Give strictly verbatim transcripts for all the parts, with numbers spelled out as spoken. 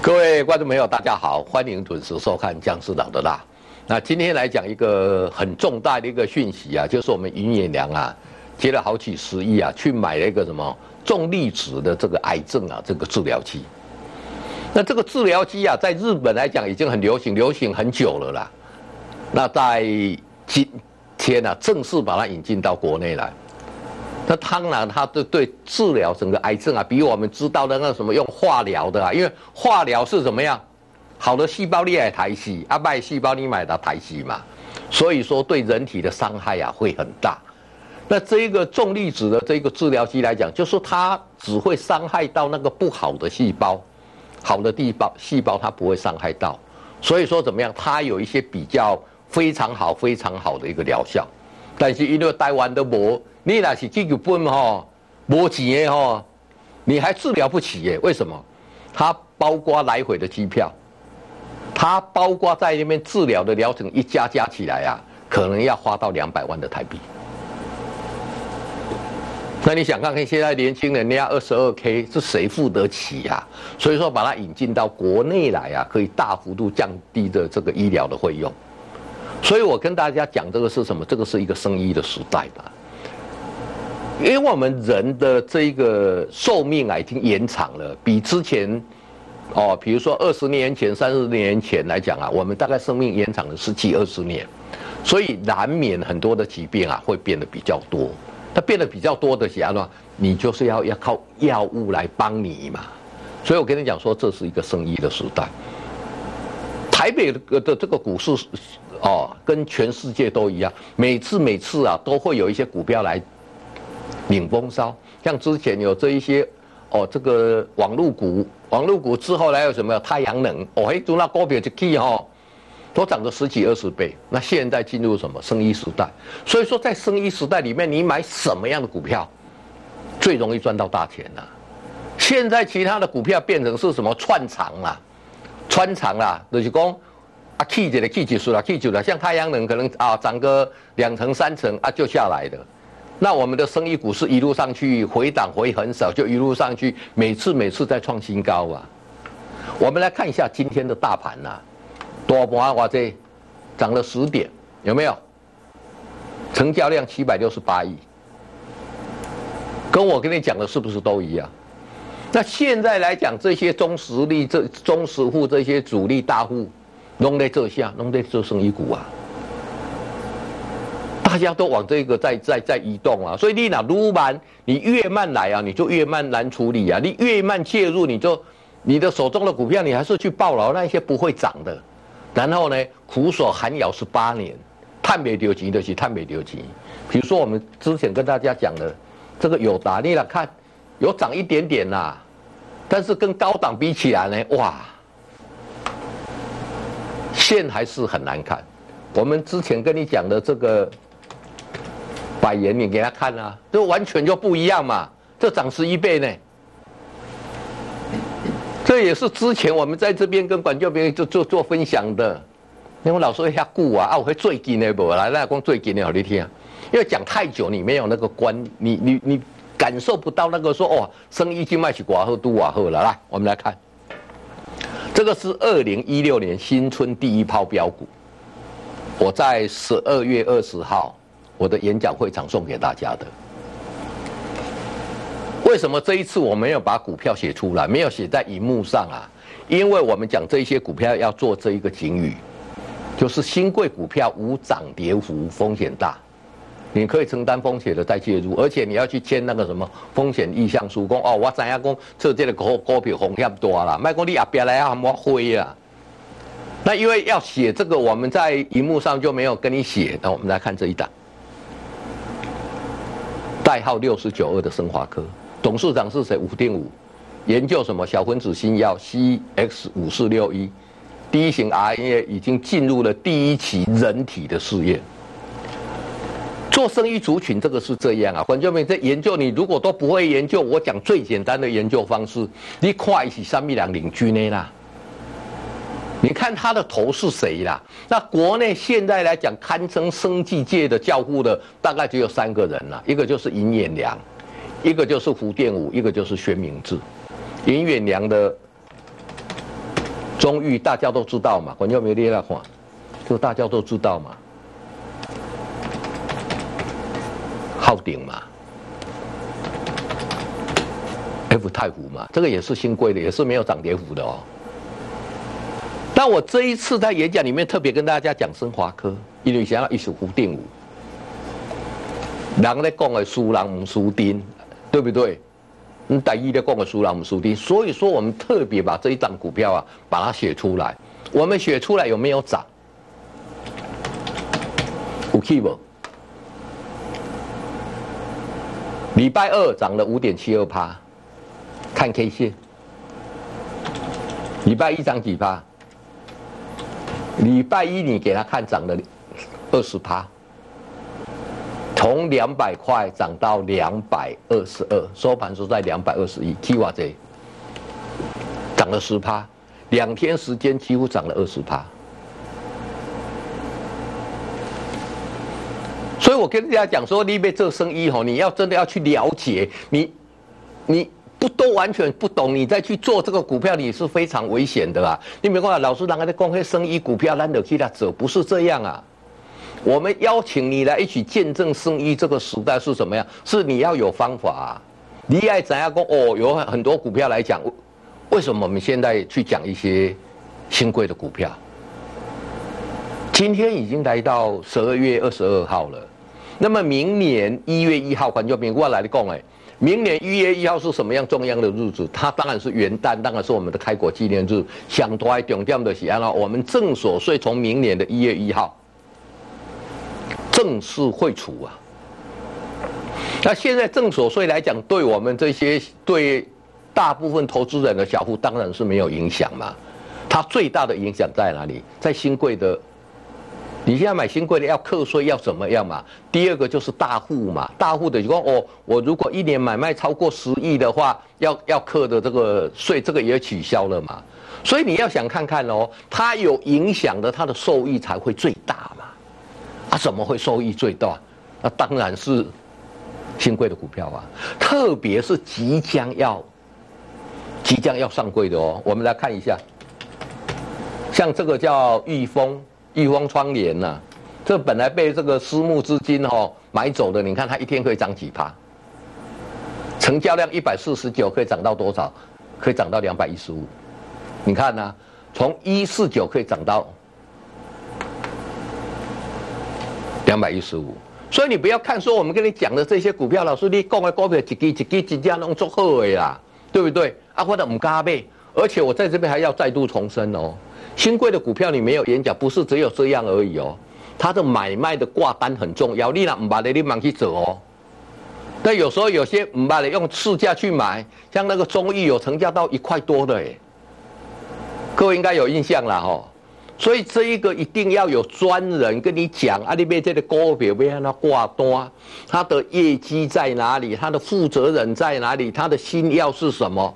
各位观众朋友，大家好，欢迎准时收看《姜思老的辣》。那今天来讲一个很重大的一个讯息啊，就是我们尹衍梁啊，接了好几十亿啊，去买了一个什么重粒子的这个癌症啊这个治疗机。那这个治疗机啊，在日本来讲已经很流行，流行很久了啦。那在今天啊，正式把它引进到国内来。那当然，它对对治疗整个癌症啊，比我们知道的那什么用化疗的啊，因为化疗是怎么样，好的细胞你来台洗，啊坏细胞你买到台洗嘛，所以说对人体的伤害啊会很大。那这一个重粒子的这个治疗机来讲，就是它只会伤害到那个不好的细胞，好的地胞细胞它不会伤害到，所以说怎么样，它有一些比较非常好、非常好的一个疗效，但是因为台湾的无。你若是去日本吼，无钱的吼，你还治疗不起耶？为什么？它包括来回的机票，它包括在那边治疗的疗程一加加起来啊，可能要花到两百万的台币。那你想看看现在年轻人，人家二十二 K 是谁付得起呀、啊？所以说把它引进到国内来啊，可以大幅度降低的这个医疗的费用。所以我跟大家讲这个是什么？这个是一个生医的时代吧。因为我们人的这个寿命啊已经延长了，比之前，哦，比如说二十年前、三十年前来讲啊，我们大概生命延长了十几二十年，所以难免很多的疾病啊会变得比较多。它变得比较多的时候呢，你就是要要靠药物来帮你嘛。所以我跟你讲说，这是一个生医的时代。台北的这个股市哦，跟全世界都一样，每次每次啊都会有一些股票来领风骚，像之前有这一些哦，这个网络股，网络股之后还有什么太阳能哦，嘿，做那股票就起哦，都涨了十几二十倍。那现在进入什么生医时代？所以说在生医时代里面，你买什么样的股票最容易赚到大钱呢、啊？现在其他的股票变成是什么串场啦、穿场啦，就是讲啊，起一个起几数啦，起就啦，像太阳能可能啊涨个两成三成啊就下来的。那我们的生意股市一路上去，回档回很少，就一路上去，每次每次在创新高啊。我们来看一下今天的大盘呐、啊，多盘哇这涨了十点，有没有？成交量七百六十八亿，跟我跟你讲的是不是都一样？那现在来讲，这些中实力、这中实户这些主力大户，拢在这下，拢在做生意股啊。大家都往这个在在在移动啊，所以你哪越慢，你越慢来啊，你就越慢难处理啊。你越慢介入，你就你的手中的股票，你还是去抱牢那些不会涨的。然后呢，苦守寒窑十八年，探没丢钱就是探没丢钱。比如说我们之前跟大家讲的这个友达，你来看有涨一点点啦、啊，但是跟高档比起来呢，哇，线还是很难看。我们之前跟你讲的这个。百元你给他看啊，这完全就不一样嘛，这涨十一倍呢。这也是之前我们在这边跟管教兵做做做分享的。因为老师遐久啊，啊，我会最近的无来，那讲最近的好你听，因为讲太久你没有那个观，你你你感受不到那个说哦，生意经脉是寡好都寡好了。来，我们来看，这个是二零一六年新春第一炮标股，我在十二月二十号。我的演讲会场送给大家的。为什么这一次我没有把股票写出来，没有写在荧幕上啊？因为我们讲这些股票要做这一个警语，就是新贵股票无涨跌幅，风险大，你可以承担风险的再介入，而且你要去签那个什么风险意向书，讲哦，我知影讲做这个股股票风险大啦，莫讲你后边来喊我灰啊。那因为要写这个，我们在荧幕上就没有跟你写。那我们来看这一档。代号六十九二的升华科，董事长是谁？吴定武，研究什么小分子新药 C X 五四六一，第一型 R N A 已经进入了第一期人体的试验。做生意族群这个是这样啊，观众们在研究，你如果都不会研究，我讲最简单的研究方式，你看一起三米两领军呢啦。你看他的头是谁啦？那国内现在来讲，堪称生技界的教父的，大概只有三个人啦，一个就是尹衍梁，一个就是胡电武，一个就是宣明智。尹衍梁的中裕大家都知道嘛，观众没有列那看，就大家都知道嘛。昊鼎嘛 ，F 太湖嘛，这个也是新贵的，也是没有涨跌幅的哦。但我这一次在演讲里面特别跟大家讲升华科，因为想要一手固定舞，人咧讲的输人唔输丁，对不对？嗯，第一咧讲的输人唔输丁，所以说我们特别把这一档股票啊，把它写出来。我们写出来有没有涨？有去无？礼拜二涨了 五点七二趴，看 K 线。礼拜一涨几趴？礼拜一你给他看涨了二十趴，从两百块涨到两百二十二，收盘收在两百二十一 ，K 瓦这涨了十趴，两天时间几乎涨了二十趴。所以我跟大家讲说，你被做生意吼，你要真的要去了解，你你不都完全不懂，你再去做这个股票，你是非常危险的啊！你没看到老师人家在讲黑生意股票，咱就去他走，不是这样啊！我们邀请你来一起见证生意这个时代是什么样？是你要有方法啊！你爱怎样讲哦？有很多股票来讲，为什么我们现在去讲一些新贵的股票？今天已经来到十二月二十二号了。那么明年一月一号，观众朋友我来讲哎，明年一月一号是什么样重要的日子？它当然是元旦，当然是我们的开国纪念日。想多爱重点的是啊，我们正所税从明年的一月一号正式汇除啊。那现在正所税来讲，对我们这些对大部分投资人的小户当然是没有影响嘛。它最大的影响在哪里？在新贵的。你现在买新贵的要课税要怎么样嘛？第二个就是大户嘛，大户的就说哦，我如果一年买卖超过十亿的话，要要课的这个税，这个也取消了嘛。所以你要想看看哦，它有影响的，它的受益才会最大嘛。啊，怎么会受益最大？那当然是新贵的股票啊，特别是即将要即将要上柜的哦。我们来看一下，像这个叫裕丰。裕丰窗帘呐、啊，这本来被这个私募资金哦买走的，你看它一天可以涨几趴？成交量一百四十九可以涨到多少？可以涨到两百一十五。你看呢、啊，从一四九可以涨到两百一十五。所以你不要看说我们跟你讲的这些股票，老师你讲的股票一支一支一家弄做好的啦，对不对？啊，或者唔敢买，而且我在这边还要再度重申哦。新贵的股票你没有演讲，不是只有这样而已哦，它的买卖的挂单很重要。你若唔捌的，你忙去走哦。但有时候有些唔捌的用市价去买，像那个中裕有成交到一块多的哎，各位应该有印象啦吼。所以这一个一定要有专人跟你讲啊，你买这个股票要让它挂单，它的业绩在哪里，它的负责人在哪里，它的新药是什么。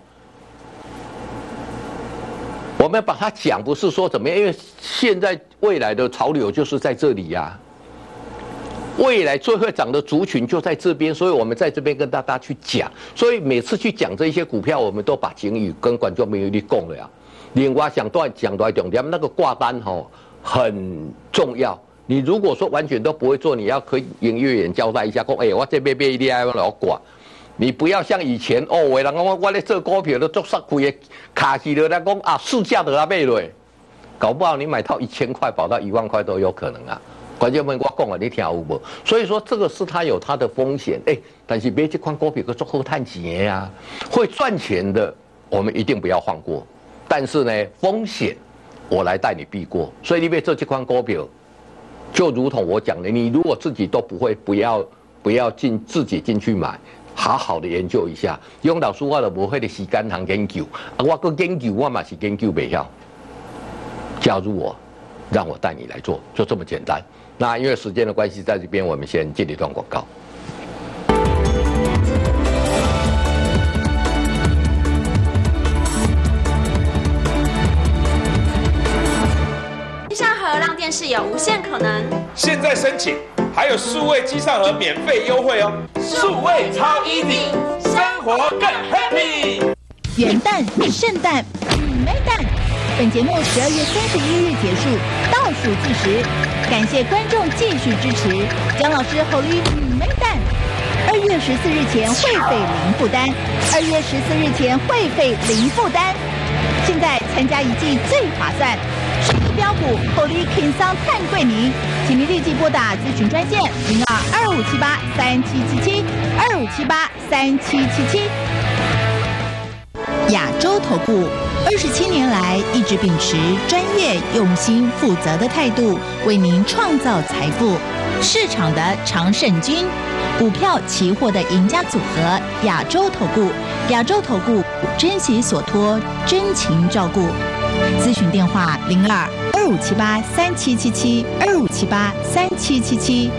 我们把它讲，不是说怎么样，因为现在未来的潮流就是在这里呀、啊，未来最会涨的族群就在这边，所以我们在这边跟大家去讲。所以每次去讲这些股票，我们都把警语跟观众朋友去讲了呀。另外想多讲多重点，那个挂单吼很重要。你如果说完全都不会做，你要可以营业员交代一下，讲哎、欸，我这边买你爱我挂。你不要像以前哦，有人讲我我咧做股票都做煞亏的，卡起了来讲啊市价都要买落，搞不好你买到一千块，保到一万块都有可能啊。关键问我讲啊，你听有无？所以说这个是它有它的风险，哎、欸，但是买这款股票个做好赚钱呀，会赚钱的，我们一定不要放过。但是呢，风险我来带你避过，所以你买做这款股票，就如同我讲的，你如果自己都不会，不要不要进自己进去买。好好的研究一下，用老师我就无迄个时间通研究，啊，我个研究我嘛是研究袂晓。加入我，让我带你来做，就这么简单。那因为时间的关系，在这边我们先进一段广告。 机上盒让电视有无限可能。 现在申请。还有数位机上盒免费优惠哦，数位超 easy， 生活更 happy。 元旦、圣诞、美蛋。 本节目十二月三十一日结束，倒数计时，感谢观众继续支持。姜老师侯律你们蛋。二月十四日前会费零负担，二月十四日前会费零负担。现在参加一季最划算，十亿标股侯律 King 桑探贵您，请您立即拨打咨询专线零二二五七八三七七七二五七八三七七七。亚洲投顾二十七年来一直秉持专业、用心、负责的态度，为您创造财富。市场的常胜军，股票、期货的赢家组合。亚洲投顾，亚洲投顾珍惜所托，真情照顾。咨询电话零二二五七八三七七七二五七八三七七七。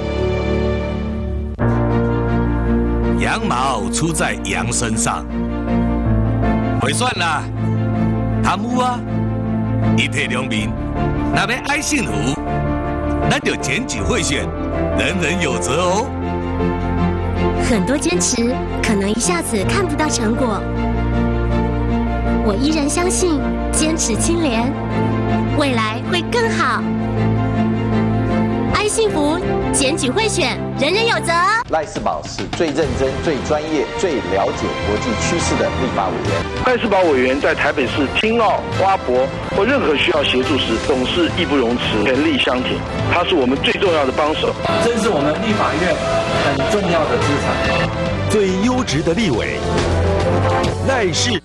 羊毛出在羊身上，会算啦，贪污啊，一体两面，若要爱幸福，咱就检举贿选，人人有责哦。 很多坚持可能一下子看不到成果，我依然相信坚持清廉，未来会更好。爱幸福，检举贿选，人人有责。 赖士葆是最认真、最专业、最了解国际趋势的立法委员。 赖士葆委员在台北市青澳、花博或任何需要协助时，总是义不容辞、全力相挺。他是我们最重要的帮手， 这是我们立法院很重要的资产。 最优质的立委，赖士。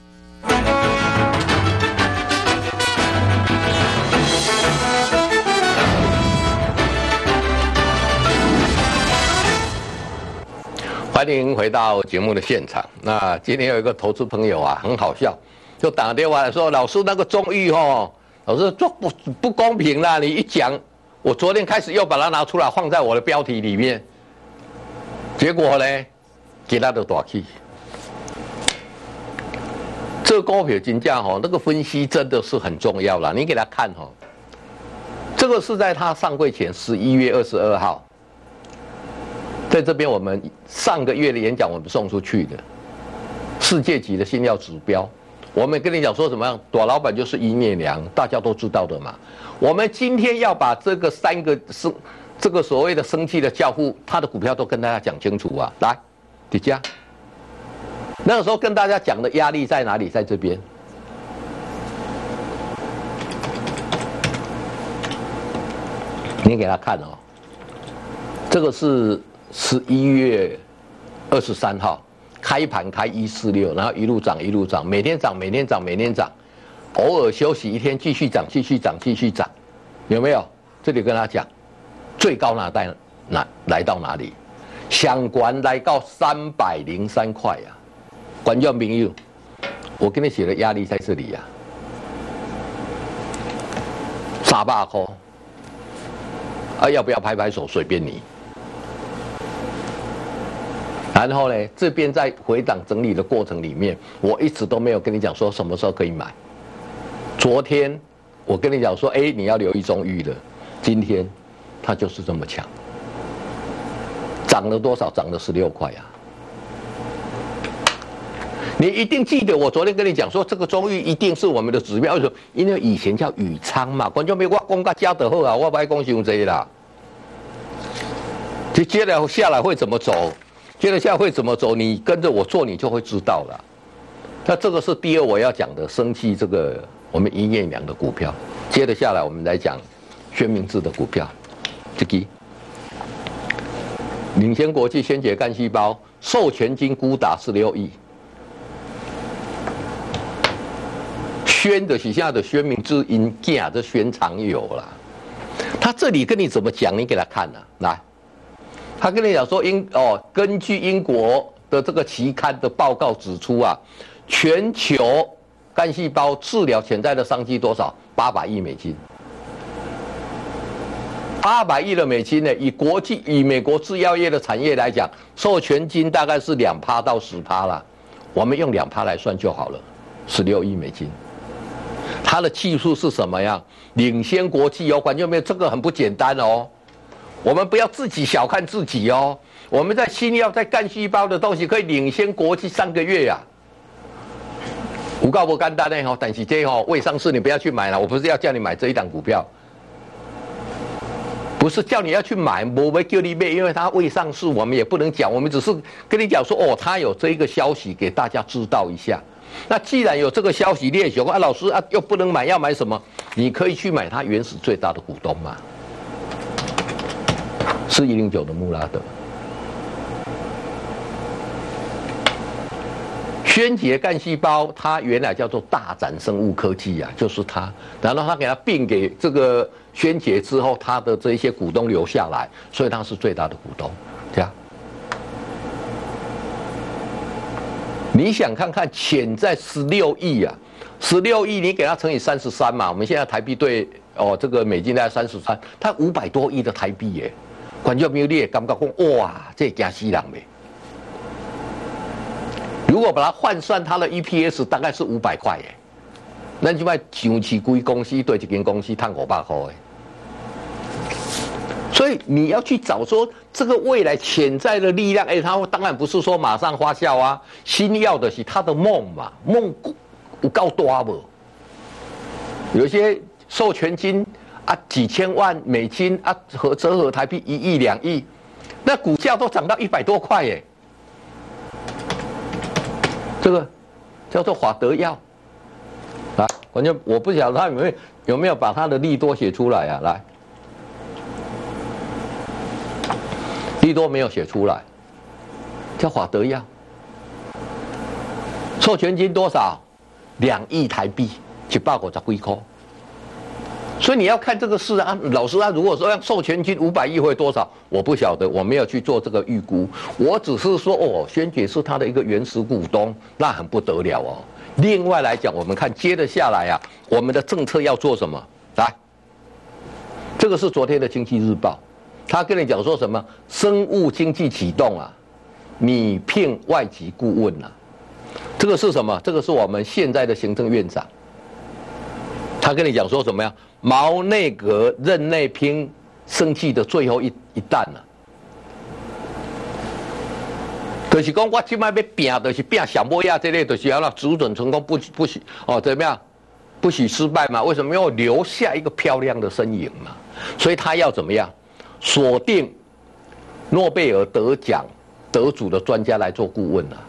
欢迎回到节目的现场。那今天有一个投资朋友啊，很好笑，就打电话来说：“老师，那个中裕哦，老师做不不公平啦！你一讲，我昨天开始又把它拿出来放在我的标题里面，结果呢，给他的大气。这个股票金价哈，那个分析真的是很重要啦。你给他看哈，这个是在他上柜前十一月二十二号。”在这边，我们上个月的演讲我们送出去的世界级的信料指标，我们跟你讲说怎么样？大老板就是一念良，大家都知道的嘛。我们今天要把这个三个生这个所谓的生气的教父，他的股票都跟大家讲清楚啊。来，底下那个时候跟大家讲的压力在哪里？在这边。你给他看哦，这个是。十一月二十三号开盘开一四六，然后一路涨一路涨，每天涨每天涨每天涨，偶尔休息一天继续涨继续涨继续涨，有没有？这里跟他讲，最高拿带哪来到哪里？相关来到三百零三块呀！观众朋友，我给你写的压力在这里呀、啊，三百块，啊要不要拍拍手？随便你。然后呢，这边在回档整理的过程里面，我一直都没有跟你讲说什么时候可以买。昨天我跟你讲说，哎，你要留意中裕的，今天它就是这么强，涨了多少？涨了十六块啊！你一定记得我昨天跟你讲说，这个中裕一定是我们的指标，因为以前叫宇昌嘛，观众朋友我讲到加得好啊，我不爱讲伤这啦。接接着下来会怎么走？接着下来会怎么走？你跟着我做，你就会知道了。那这个是第二我要讲的，生气这个我们一念良的股票。接着下来我们来讲宣明智的股票，这个领先国际先解干细胞授权金估达十六亿，宣的许下的宣明智因价这宣长有啦。他这里跟你怎么讲？你给他看啊，来。他跟你讲说英哦，根据英国的这个期刊的报告指出啊，全球干细胞治疗潜在的商机多少？八百亿美金。八百亿的美金呢，以国际以美国制药业的产业来讲，授权金大概是两趴到十趴啦，我们用两趴来算就好了，十六亿美金。它的技术是什么样？领先国际哦，观众没有？这个很不简单哦。我们不要自己小看自己哦，我们在新药在干细胞的东西可以领先国际三个月呀、啊。 股告不简单呢吼，但是这吼未上市你不要去买了，我不是要叫你买这一档股票，不是叫你要去买，我会叫你买，因为它未上市，我们也不能讲，我们只是跟你讲说哦，它有这一个消息给大家知道一下。那既然有这个消息，你也想啊，老师啊又不能买，要买什么？你可以去买它原始最大的股东嘛，是一零九的穆拉德。宣杰干细胞，它原来叫做大展生物科技啊，就是它。然后它给它并给这个宣杰之后，它的这一些股东留下来，所以它是最大的股东，这样。你想看看潜在十六亿啊，十六亿你给它乘以三十三嘛，我们现在台币对哦这个美金大概三十三，它五百多亿的台币耶，观众朋友你也感觉讲哇，这惊死人呗。如果把它换算它的 E P S 大概是五百块耶，那就卖上市贵公司对一间公司赚五百块耶。所以你要去找说这个未来潜在的力量，哎，它当然不是说马上发酵啊，新要的是它的梦嘛，梦有够大不？有些授权金啊几千万美金啊，和折合台币一亿两亿，那股价都涨到一百多块耶。这个叫做华德药，来，关键我不晓得他有没有有没有把他的利多写出来啊？来，利多没有写出来，叫华德药，授权金多少？两亿台币，一百五十几块。所以你要看这个事啊，老师啊，如果说要授权金五百亿会多少，我不晓得，我没有去做这个预估，我只是说哦，宣杰是他的一个原始股东，那很不得了哦。另外来讲，我们看接着下来啊，我们的政策要做什么？来，这个是昨天的经济日报，他跟你讲说什么？生物经济启动啊，拟聘外籍顾问啊，这个是什么？这个是我们现在的行政院长。他跟你讲说什么呀？毛内阁任内拼生计的最后一一弹了、啊，就是讲我今摆要拼，就是拼小波亚这类，就是要让只准成功，不不许哦怎么样，不许失败嘛？为什么要留下一个漂亮的身影嘛？所以他要怎么样锁定诺贝尔得奖得主的专家来做顾问啊？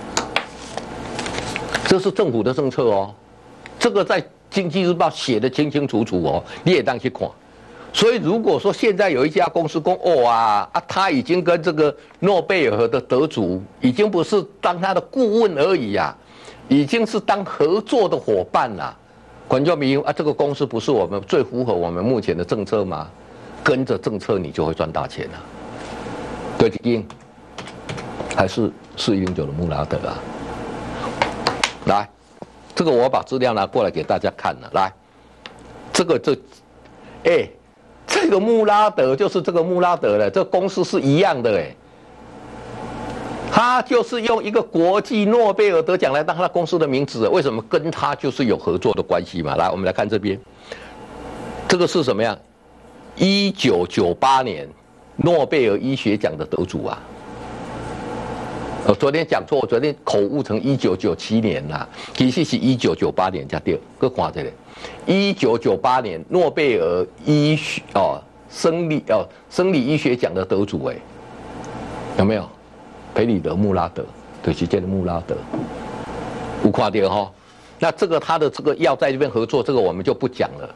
这是政府的政策哦，这个在经济日报写得清清楚楚哦，你也当去看。所以如果说现在有一家公司说哦啊啊，他已经跟这个诺贝尔的得主已经不是当他的顾问而已啊，已经是当合作的伙伴啦。观众朋友啊，这个公司不是我们最符合我们目前的政策吗？跟着政策你就会赚大钱了、啊。对，基还是四一零九的穆拉德啊，来。这个我把资料拿过来给大家看了，来，这个这，哎、欸，这个穆拉德就是这个穆拉德了，这个公司是一样的哎，他就是用一个国际诺贝尔得奖来当他公司的名字，为什么？跟他就是有合作的关系嘛。来，我们来看这边，这个是什么样？一九九八年诺贝尔医学奖的得主啊。我昨天讲错，我昨天口误成一九九七年啦，其实是一九九八年才对。各看这里，一九九八年诺贝尔医学哦生理哦生理医学奖的得主哎，有没有？培里德穆拉德，就是这个穆拉德，有看到哈？那这个他的这个药在这边合作，这个我们就不讲了。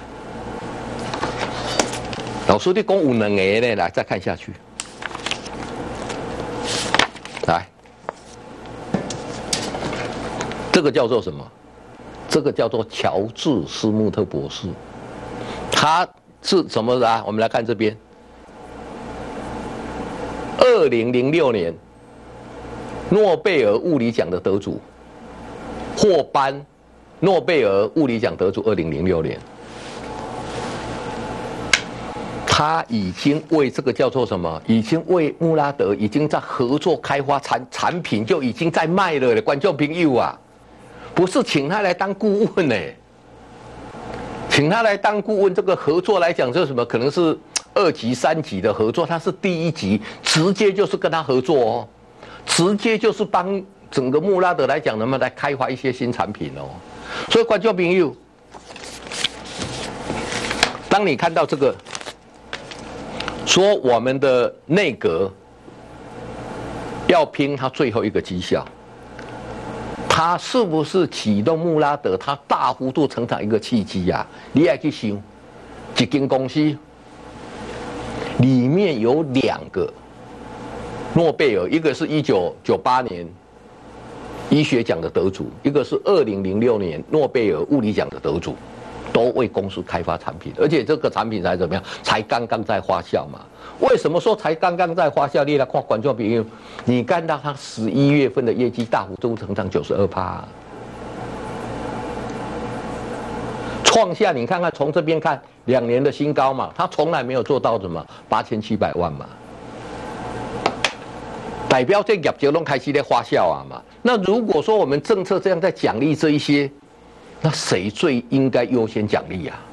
老师你讲有两个呢，来再看下去。来，这个叫做什么？这个叫做乔治·斯穆特博士，他是什么的啊？我们来看这边，二零零六年诺贝尔物理奖的得主，获颁诺贝尔物理奖得主，二零零六年。他已经为这个叫做什么？已经为穆拉德已经在合作开发产产品，就已经在卖了。观众朋友啊，不是请他来当顾问呢，请他来当顾问，这个合作来讲，就是什么？可能是二级、三级的合作，他是第一级，直接就是跟他合作哦，直接就是帮整个穆拉德来讲，能不能来开发一些新产品哦？所以观众朋友，当你看到这个说我们的内阁要拼它最后一个绩效，它是不是启动穆拉德它大幅度成长一个契机啊？你也去想，一间公司里面有两个诺贝尔，一个是一九九八年医学奖的得主，一个是二零零六年诺贝尔物理奖的得主，都为公司开发产品，而且这个产品才怎么样？才刚刚在发酵嘛。为什么说才刚刚在发酵？你来看观众朋友，你看到它十一月份的业绩大幅度成长九十二趴，创下你看看从这边看两年的新高嘛，它从来没有做到什么八千七百万嘛。代表这业绩都开始在发酵啊嘛。那如果说我们政策这样在奖励这一些，那谁最应该优先奖励啊？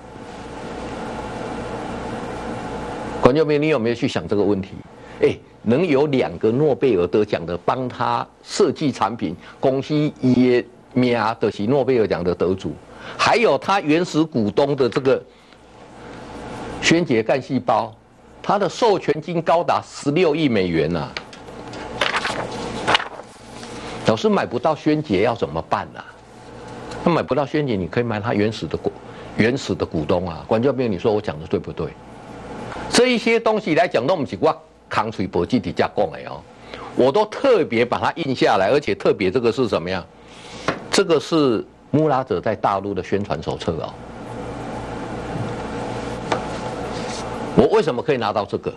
观众朋友，你有没有去想这个问题？哎，能有两个诺贝尔得奖的帮他设计产品，公司也名的是诺贝尔奖的得主，还有他原始股东的这个宣杰干细胞，他的授权金高达十六亿美元啊！老师买不到宣杰要怎么办啊？他买不到宣杰，你可以买他原始的股原始的股东啊。观众朋友，你说我讲的对不对？这一些东西来讲，都不是我扛嘴搏击底下讲的哦，我都特别把它印下来，而且特别这个是什么样？这个是穆拉德在大陆的宣传手册哦。我为什么可以拿到这个？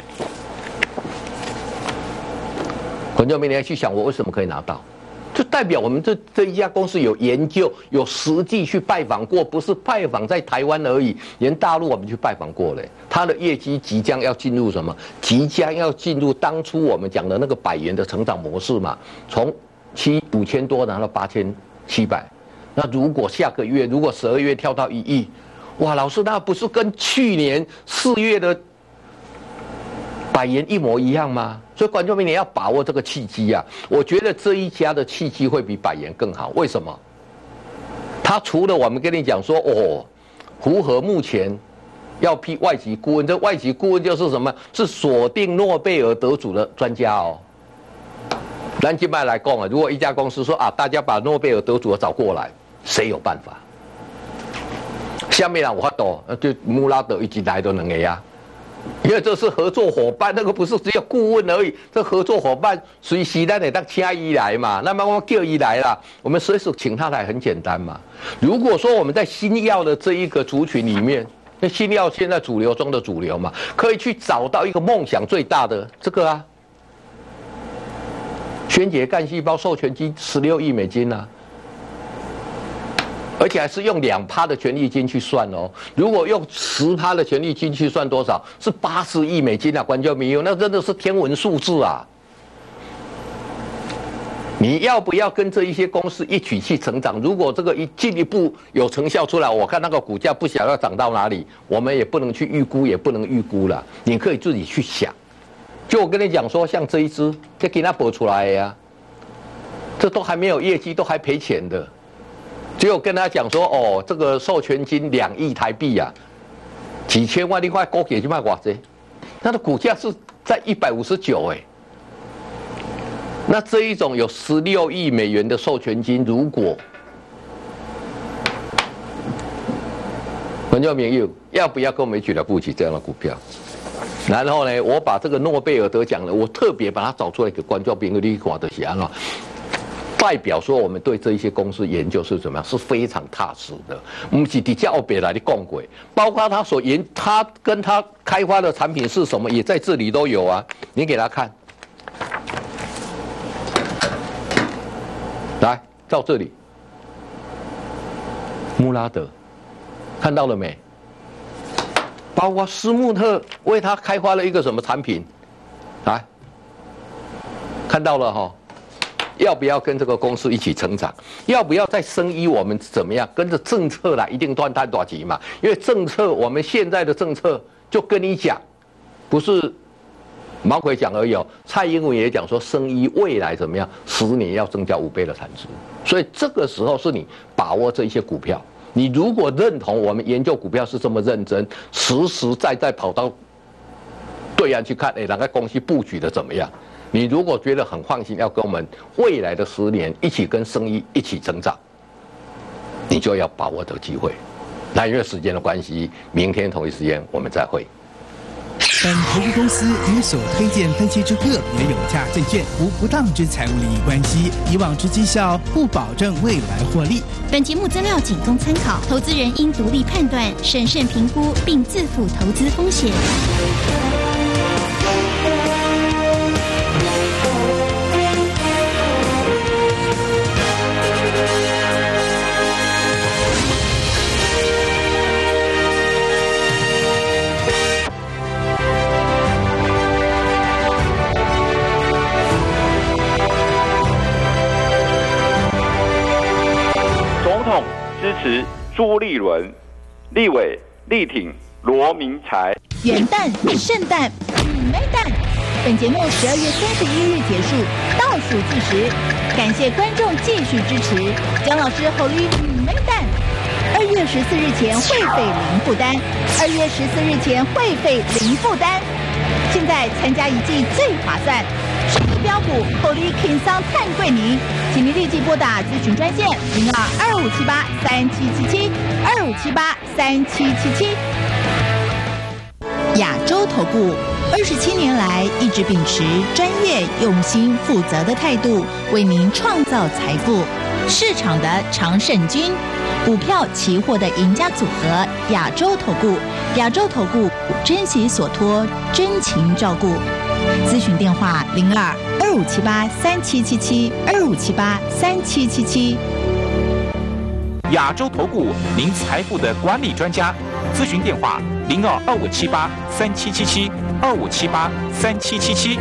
观众朋友，你要去想，我为什么可以拿到？就代表我们这这一家公司有研究，有实际去拜访过，不是拜访在台湾而已，连大陆我们去拜访过了。它的业绩即将要进入什么？即将要进入当初我们讲的那个百元的成长模式嘛，从七五千多拿到八千七百。那如果下个月，如果十二月跳到一亿，哇，老师，那不是跟去年四月的百元一模一样吗？所以观众朋友，你要把握这个契机啊！我觉得这一家的契机会比百元更好。为什么？他除了我们跟你讲说，哦，胡和目前要批外籍顾问，这外籍顾问就是什么？是锁定诺贝尔得主的专家哦。咱今麦来讲啊，如果一家公司说啊，大家把诺贝尔得主找过来，谁有办法？下面人有法度，就穆拉德一起来都能个呀。因为这是合作伙伴，那个不是只有顾问而已。这合作伙伴随时咱得当请伊来嘛，那么我叫伊来啦，我们随时请他来很简单嘛。如果说我们在新药的这一个族群里面，那新药现在主流中的主流嘛，可以去找到一个梦想最大的这个啊，宣杰干细胞授权金十六亿美金啊。而且还是用两趴的权利金去算哦。如果用十趴的权利金去算多少？是八十亿美金啊！观众朋友，那真的是天文数字啊！你要不要跟这一些公司一起去成长？如果这个一进一步有成效出来，我看那个股价不晓得要涨到哪里，我们也不能去预估，也不能预估了。你可以自己去想。就我跟你讲说，像这一支，这给它播出来呀、啊，这都还没有业绩，都还赔钱的。只有跟他讲说，哦，这个授权金两亿台币啊，几千万，另外高给去卖寡子，它的股价是在一百五十九哎。那这一种有十六亿美元的授权金，如果观众朋友要不要跟我们一起来布局这样的股票？然后呢，我把这个诺贝尔得奖的，我特别把它找出来给观众朋友你看的是安怎。代表说我们对这一些公司研究是怎么样，是非常踏实的。我们是底下别来的共轨，包括他所研，他跟他开发的产品是什么，也在这里都有啊。你给他看，来到这里，穆拉德，看到了没？包括施穆特为他开发了一个什么产品，来，看到了哈。要不要跟这个公司一起成长？要不要在生意我们怎么样？跟着政策来，一定断碳短期嘛。因为政策，我们现在的政策就跟你讲，不是毛奎讲而已哦，蔡英文也讲说，生医未来怎么样，十年要增加五倍的产值。所以这个时候是你把握这一些股票。你如果认同我们研究股票是这么认真，实实在在跑到对岸去看，哎，哪个公司布局的怎么样？你如果觉得很放心，要跟我们未来的十年一起跟生意一起成长，你就要把握这个机会。那因为时间的关系，明天同一时间我们再会。 本投资公司与所推荐分析之个别有价证券无不当之财务利益关系，以往之绩效不保证未来获利。 本节目资料仅供参考，投资人应独立判断、审慎评估，并自负投资风险。 支持朱立伦，立委力挺罗明才。 元旦、圣诞、美蛋。本节目十二月三十一日结束，倒数计时。感谢观众继续支持。姜老师吼哩美蛋。二月十四日前会费零负担。二月十四日前会费零负担。现在参加一季最划算。十一标股吼哩轻松探贵你，请您立即拨打咨询专线零二二五七八三七七七二五七八三七七七。亚洲投顾二十七年来一直秉持专业、用心、负责的态度，为您创造财富。市场的常胜军，股票、期货的赢家组合。亚洲投顾，亚洲投顾珍惜所托，真情照顾。咨询电话零二二五七八三七七七二五七八三七七七。 亚洲投顾，您财富的管理专家。咨询电话零二二五七八三七七七二五七八三七七七。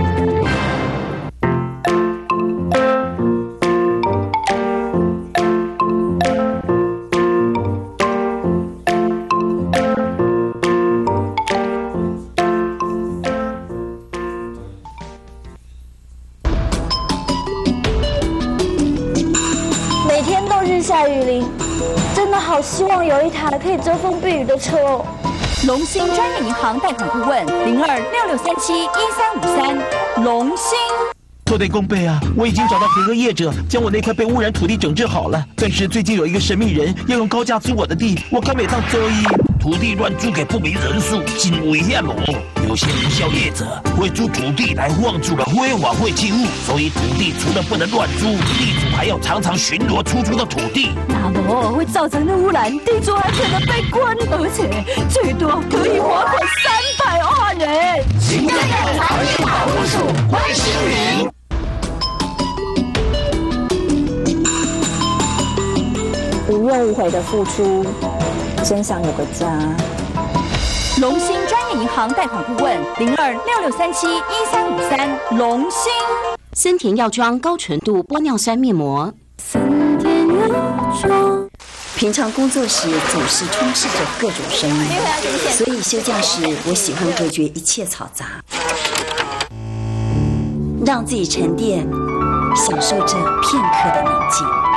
下雨淋，真的好希望有一台可以遮风避雨的车哦。 龙兴专业银行贷款顾问零二六六三七一三五三，龙兴。 土地公伯啊，我已经找到合格业者，将我那块被污染土地整治好了。但是最近有一个神秘人要用高价租我的地，我该每当周一土地乱租给不明人士，真危险哦。有些营销业者会租土地来晃住了灰瓦会进物，所以土地除了不能乱租，地主还要常常巡逻出租的土地。 那么会造成的污染，地主还可能被关，而且最多可以罚款三百万呢。行政院环境保护署关心您。 无怨无悔的付出，真想有个家。 龙兴专业银行贷款顾问零二六六三七一三五三，龙兴。 森田药妆高纯度玻尿酸面膜。 森田药妆。 平常工作时总是充斥着各种声音，所以休假时我喜欢隔绝一切嘈杂，让自己沉淀，享受这片刻的宁静。